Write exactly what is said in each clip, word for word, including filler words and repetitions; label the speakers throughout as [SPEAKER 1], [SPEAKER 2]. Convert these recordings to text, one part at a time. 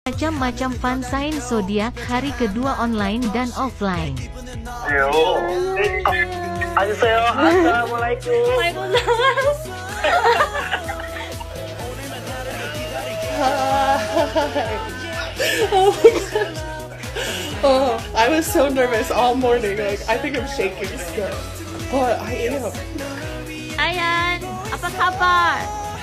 [SPEAKER 1] Macam-macam fansign zodiak hari kedua online dan offline.
[SPEAKER 2] Yo. Annyeonghaseyo. Assalamualaikum.
[SPEAKER 3] Waalaikumsalam. Oh my god. Oh, I was so nervous all morning. Like, I think I'm shaking still. But I am.
[SPEAKER 1] Ayan, apa kabar?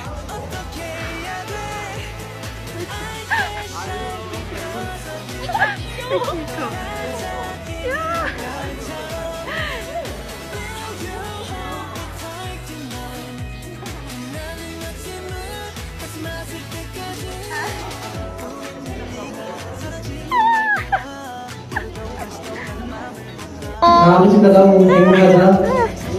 [SPEAKER 4] 아버지가 너무 행복하다.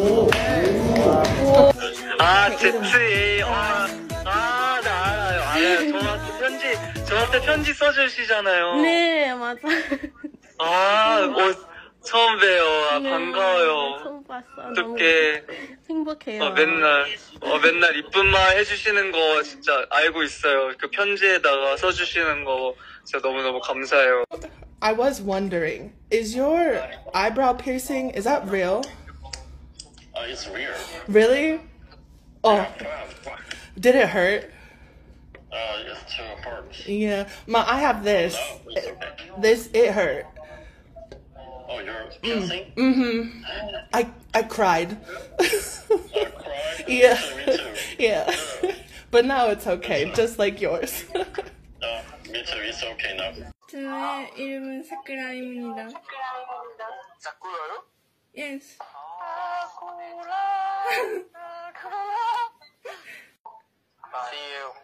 [SPEAKER 2] 아, 제트에, 아, 아, 네, 알아요. 알아요. 저한테 편지, 저한테 편지 써주시잖아요.
[SPEAKER 3] 네, 맞아.
[SPEAKER 2] 아, 어, 처음 봬요. 아,
[SPEAKER 3] 네,
[SPEAKER 2] 반가워요.
[SPEAKER 3] 처음 봤어.
[SPEAKER 2] 어떻게,
[SPEAKER 3] 행복해요.
[SPEAKER 2] 어, 맨날, 어, 맨날 이쁜 말 해주시는 거 진짜 알고 있어요. 그 편지에다가 써주시는 거 진짜 너무너무 감사해요.
[SPEAKER 3] I was wondering, is your eyebrow piercing, is that real?
[SPEAKER 5] Uh, it's real.
[SPEAKER 3] Really? Oh, did it hurt?
[SPEAKER 5] Uh, it's two parts.
[SPEAKER 3] Yeah, my, I have this.
[SPEAKER 5] No, it's okay.
[SPEAKER 3] This, it hurt.
[SPEAKER 5] Oh, you're piercing?
[SPEAKER 3] Mm-hmm. I, I cried.
[SPEAKER 5] I cried?
[SPEAKER 3] Yeah.
[SPEAKER 5] Me too.
[SPEAKER 3] Yeah. But now it's okay, just like yours.
[SPEAKER 5] Uh, me too. It's okay now.
[SPEAKER 6] 저의 이름은 사쿠라입니다.
[SPEAKER 2] 사쿠라요?
[SPEAKER 6] Yes.
[SPEAKER 2] See you.